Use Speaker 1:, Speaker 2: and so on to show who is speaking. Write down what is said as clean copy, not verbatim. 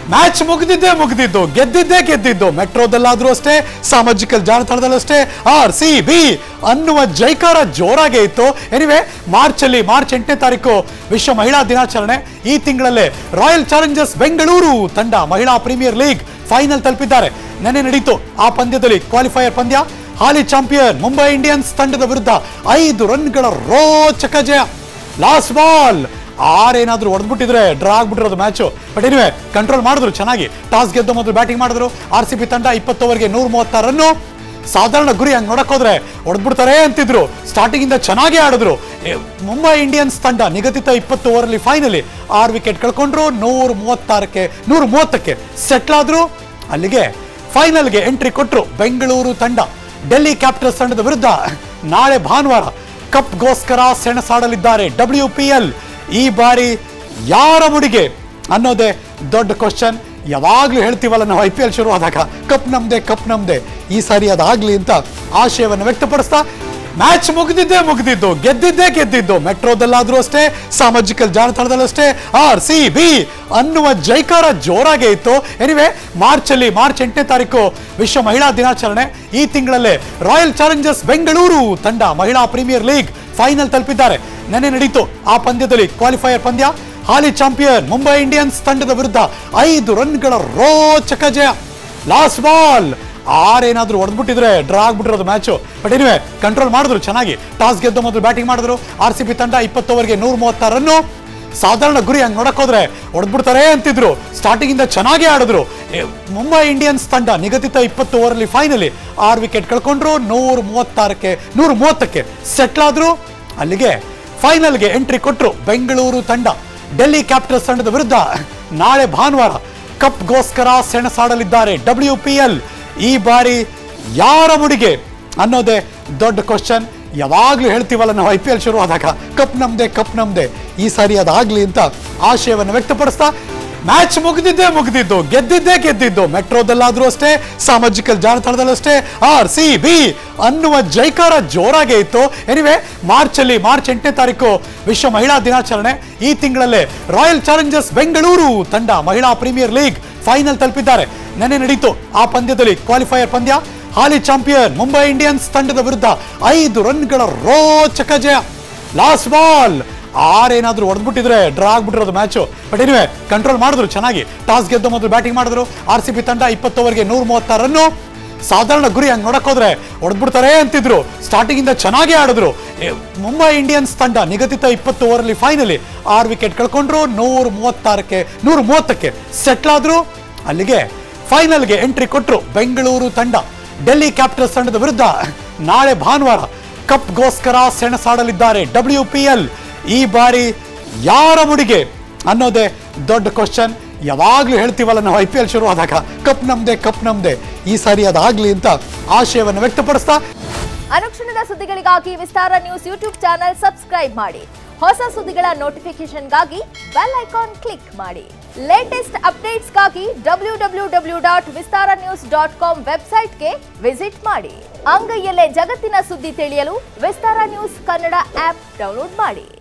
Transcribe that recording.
Speaker 1: Match ಮುಗಿದಿದ್ದು ಗೆದ್ದಿದ್ದು ಮೆಟ್ರೋದಲ್ಲಾದ್ರೂ ಅಷ್ಟೇ ಸಾಮಾಜಿಕ ಜಾಲತಾಣದಲ್ಲೂ ಅಷ್ಟೇ RCB ಅನ್ನುವ ಜೈಕಾರ ಜೋರಾಗೇ ಇತ್ತು. ಎನಿವೆ ಮಾರ್ಚ್ 8ನೇ ತಾರೀಕು ವಿಶ್ವ ಮಹಿಳಾ ದಿನಾಚರಣೆ. ಈ ತಿಂಗಳಲ್ಲೇ ರಾಯಲ್ ಚಾಲೆಂಜರ್ಸ್ ಬೆಂಗಳೂರು ತಂಡ ಮಹಿಳಾ ಪ್ರೀಮಿಯರ್ ಲೀಗ್ ಫೈನಲ್ ತಲುಪಿದ್ದಾರೆ. ನೆನ್ನೆ ನಡೀತು ಆ ಪಂದ್ಯದಲ್ಲಿ ಕ್ವಾಲಿಫೈಯರ್ ಪಂದ್ಯ. ಹಾಲಿ ಚಾಂಪಿಯನ್ ಮುಂಬೈ ಇಂಡಿಯನ್ಸ್ ತಂಡದ ವಿರುದ್ಧ 5 ರನ್ಗಳ ರೋಚಕ ಜಯ. ಲಾಸ್ಟ್ ಬಾಲ್ ಏನಾದ್ರೂ ಹೊಡೆದ್ಬಿಟ್ಟಿದ್ರೆ ಡ್ರಾ ಆಗ್ಬಿಟ್ಟಿರೋದು ಮ್ಯಾಚು. ಬಟ್ ಎನಿವೆ ಕಂಟ್ರೋಲ್ ಮಾಡಿದ್ರು ಚೆನ್ನಾಗಿ. ಟಾಸ್ ಗೆದ್ದು ಮೊದಲು ಬ್ಯಾಟಿಂಗ್ ಮಾಡಿದ್ರು. RCB ತಂಡ 20 ಓವರ್ಗೆ 136 ರನ್ನು. ಸಾಧಾರಣ ಗುರಿ ಹಂಗೆ ನೋಡಕ್ಕೋದ್ರೆ ಹೊಡೆದ್ಬಿಡ್ತಾರೆ ಅಂತಿದ್ರು. ಸ್ಟಾರ್ಟಿಂಗ್ ಇಂದ ಚೆನ್ನಾಗಿ ಆಡಿದ್ರು. ಮುಂಬೈ ಇಂಡಿಯನ್ಸ್ ತಂಡ ನಿಗದಿತ 20 ಓವರಲ್ಲಿ ಫೈನಲಿ 6 ವಿಕೆಟ್ ಕಳ್ಕೊಂಡ್ರು. 130ಕ್ಕೆ ಸೆಟ್ಲ್ ಆದ್ರು. ಅಲ್ಲಿಗೆ ಫೈನಲ್ಗೆ ಎಂಟ್ರಿ ಕೊಟ್ಟರು ಬೆಂಗಳೂರು ತಂಡ. ಡೆಲ್ಲಿ ಕ್ಯಾಪಿಟಲ್ಸ್ ತಂಡದ ವಿರುದ್ಧ ನಾಳೆ ಭಾನುವಾರ ಕಪ್ಗೋಸ್ಕರ ಸೆಣಸಾಡಲಿದ್ದಾರೆ. WPL ಈ ಬಾರಿ ಯಾರ ಮುಡಿಗೆ ಅನ್ನೋದೇ ದೊಡ್ಡ ಕ್ವಶನ್. ಯಾವಾಗ್ಲೂ ಹೇಳ್ತೀವಲ್ಲ ನಾವು IPL ಶುರು ಆದಾಗ ಕಪ್ ನಮ್ದೆ ಈ ಸಾರಿ ಅದಾಗ್ಲಿ ಅಂತ ಆಶಯವನ್ನು ವ್ಯಕ್ತಪಡಿಸ್ತಾ ಮ್ಯಾಚ್ ಮುಗಿದಿದ್ದು ಗೆದ್ದಿದ್ದು ಮೆಟ್ರೋದಲ್ಲಾದ್ರೂ ಅಷ್ಟೇ ಸಾಮಾಜಿಕ ಜಾಲತಾಣದಲ್ಲೂ ಅಷ್ಟೇ RCB ಅನ್ನುವ ಜೈಕಾರ ಜೋರಾಗೇ ಇತ್ತು. ಎನಿವೆ ಮಾರ್ಚ್ 8ನೇ ತಾರೀಕು ವಿಶ್ವ ಮಹಿಳಾ ದಿನಾಚರಣೆ. ಈ ತಿಂಗಳಲ್ಲೇ ರಾಯಲ್ ಚಾಲೆಂಜರ್ಸ್ ಬೆಂಗಳೂರು ತಂಡ ಮಹಿಳಾ ಪ್ರೀಮಿಯರ್ ಲೀಗ್ ಫೈನಲ್ ತಲುಪಿದ್ದಾರೆ. ನೆನ್ನೆ ನಡೀತು ಆ ಪಂದ್ಯದಲ್ಲಿ ಕ್ವಾಲಿಫೈಯರ್ ಪಂದ್ಯ. ಹಾಲಿ ಚಾಂಪಿಯನ್ ಮುಂಬೈ ಇಂಡಿಯನ್ಸ್ ತಂಡದ ವಿರುದ್ಧ 5 ರನ್ಗಳ ರೋಚಕ ಜಯ. ಲಾಸ್ಟ್ ಬಾಲ್ ಏನಾದ್ರೂ ಹೊಡೆದ್ಬಿಟ್ಟಿದ್ರೆ ಡ್ರಾ ಆಗ್ಬಿಟ್ಟಿರೋದು ಮ್ಯಾಚು. ಬಟ್ ಎನಿವೆ ಕಂಟ್ರೋಲ್ ಮಾಡಿದ್ರು ಚೆನ್ನಾಗಿ. ಟಾಸ್ ಗೆದ್ದು ಮೊದಲು ಬ್ಯಾಟಿಂಗ್ ಮಾಡಿದ್ರು. RCB ತಂಡ 20 ಓವರ್ಗೆ 136 ರನ್ನು. ಸಾಧಾರಣ ಗುರಿ ಹಂಗೆ ನೋಡಕ್ಕೋದ್ರೆ ಹೊಡೆದ್ಬಿಡ್ತಾರೆ ಅಂತಿದ್ರು. ಸ್ಟಾರ್ಟಿಂಗ್ ಇಂದ ಚೆನ್ನಾಗಿ ಆಡಿದ್ರು. ಮುಂಬೈ ಇಂಡಿಯನ್ಸ್ ತಂಡ ನಿಗದಿತ 20 ಓವರಲ್ಲಿ ಫೈನಲಿ 6 ವಿಕೆಟ್ ಕಳ್ಕೊಂಡ್ರು. 130ಕ್ಕೆ ಸೆಟ್ಲ್ ಆದ್ರು. ಅಲ್ಲಿಗೆ ಫೈನಲ್ಗೆ ಎಂಟ್ರಿ ಕೊಟ್ಟರು ಬೆಂಗಳೂರು ತಂಡ. ಡೆಲ್ಲಿ ಕ್ಯಾಪಿಟಲ್ಸ್ ತಂಡದ ವಿರುದ್ಧ ನಾಳೆ ಭಾನುವಾರ ಕಪ್ಗೋಸ್ಕರ ಸೆಣಸಾಡಲಿದ್ದಾರೆ. WPL ಈ ಬಾರಿ ಯಾರ ಮುಡಿಗೆ ಅನ್ನೋದೇ ದೊಡ್ಡ ಕ್ವಶನ್. ಯಾವಾಗ್ಲೂ ಹೇಳ್ತೀವಲ್ಲ ನಾವು IPL ಶುರು ಆದಾಗ ಕಪ್ ನಮ್ದೆ ಈ ಸಾರಿ ಅದಾಗ್ಲಿ ಅಂತ ಆಶಯವನ್ನು ವ್ಯಕ್ತಪಡಿಸ್ತಾ ಮ್ಯಾಚ್ ಮುಗಿದಿದ್ದು ಗೆದ್ದಿದ್ದು ಮೆಟ್ರೋದಲ್ಲಾದ್ರೂ ಅಷ್ಟೇ ಸಾಮಾಜಿಕ ಜಾಲತಾಣದಲ್ಲೂ ಅಷ್ಟೇ RCB ಅನ್ನುವ ಜೈಕಾರ ಜೋರಾಗೇ ಇತ್ತು. ಎನಿವೆ ಮಾರ್ಚ್ 8ನೇ ತಾರೀಕು ವಿಶ್ವ ಮಹಿಳಾ ದಿನಾಚರಣೆ. ಈ ತಿಂಗಳಲ್ಲೇ ರಾಯಲ್ ಚಾಲೆಂಜರ್ಸ್ ಬೆಂಗಳೂರು ತಂಡ ಮಹಿಳಾ ಪ್ರೀಮಿಯರ್ ಲೀಗ್ ಫೈನಲ್ ತಲುಪಿದ್ದಾರೆ. ನೆನ್ನೆ ನಡೀತು ಆ ಪಂದ್ಯದಲ್ಲಿ ಕ್ವಾಲಿಫೈಯರ್ ಪಂದ್ಯ. ಹಾಲಿ ಚಾಂಪಿಯನ್ ಮುಂಬೈ ಇಂಡಿಯನ್ಸ್ ತಂಡದ ವಿರುದ್ಧ 5 ರನ್ಗಳ ರೋಚಕ ಜಯ. ಲಾಸ್ಟ್ ಬಾಲ್ ಏನಾದ್ರೂ ಹೊಡೆದ್ಬಿಟ್ಟಿದ್ರೆ ಡ್ರಾ ಆಗ್ಬಿಟ್ಟಿರೋದು ಮ್ಯಾಚು. ಬಟ್ ಎನಿವೆ ಕಂಟ್ರೋಲ್ ಮಾಡಿದ್ರು ಚೆನ್ನಾಗಿ. ಟಾಸ್ ಗೆದ್ದು ಮೊದಲು ಬ್ಯಾಟಿಂಗ್ ಮಾಡಿದ್ರು. RCB ತಂಡ 20 ಓವರ್ಗೆ 136 ರನ್ನು. ಸಾಧಾರಣ ಗುರಿ ಹಂಗೆ ನೋಡಕ್ಕೋದ್ರೆ ಹೊಡೆದ್ಬಿಡ್ತಾರೆ ಅಂತಿದ್ರು. ಸ್ಟಾರ್ಟಿಂಗ್ ಇಂದ ಚೆನ್ನಾಗಿ ಆಡಿದ್ರು. ಮುಂಬೈ ಇಂಡಿಯನ್ಸ್ ತಂಡ ನಿಗದಿತ 20 ಓವರಲ್ಲಿ ಫೈನಲಿ 6 ವಿಕೆಟ್ ಕಳ್ಕೊಂಡ್ರು. 130ಕ್ಕೆ ಸೆಟ್ಲ್ ಆದ್ರು. ಅಲ್ಲಿಗೆ ಫೈನಲ್ಗೆ ಎಂಟ್ರಿ ಕೊಟ್ಟರು ಬೆಂಗಳೂರು ತಂಡ. ಡೆಲ್ಲಿ ಕ್ಯಾಪಿಟಲ್ಸ್ ತಂಡದ ವಿರುದ್ಧ ನಾಳೆ ಭಾನುವಾರ ಕಪ್ಗೋಸ್ಕರ ಸೆಣಸಾಡಲಿದ್ದಾರೆ. WPL ಈ ಬಾರಿ ಯಾರ ಮುಡಿಗೆ ಅನ್ನೋದೇ ದೊಡ್ಡ ಕ್ವಶನ್. ಯಾವಾಗ್ಲೂ ಹೇಳ್ತೀವಲ್ಲ ನಾವು IPL ಶುರು ಆದಾಗ ಕಪ್ ನಮ್ದೆ ಈ ಸಾರಿ ಅದಾಗ್ಲಿ ಅಂತ ಆಶಯವನ್ನು ವ್ಯಕ್ತಪಡಿಸ್ತಾ
Speaker 2: ಅನುಕ್ಷಣದ ಸುದ್ದಿಗಳಿಗಾಗಿ Vistara news YouTube channel subscribe ಮಾಡಿ. ಹೊಸ ಸುದ್ದಿಗಳ ನೋಟಿಫಿಕೇಶನ್ಗಾಗಿ ಬೆಲ್ ಐಕಾನ್ ಕ್ಲಿಕ್ ಮಾಡಿ. ಲೇಟೆಸ್ಟ್ ಅಪ್ಡೇಟ್ಸ್ಗಾಗಿ www.vistaranews.com ವೆಬ್ಸೈಟ್ಗೆ ವಿಸಿಟ್ ಮಾಡಿ. ಅಂಗೈಯಲ್ಲೇ ಜಗತ್ತಿನ ಸುದ್ದಿ ತಿಳಿಯಲು Vistara news Kannada app download ಮಾಡಿ.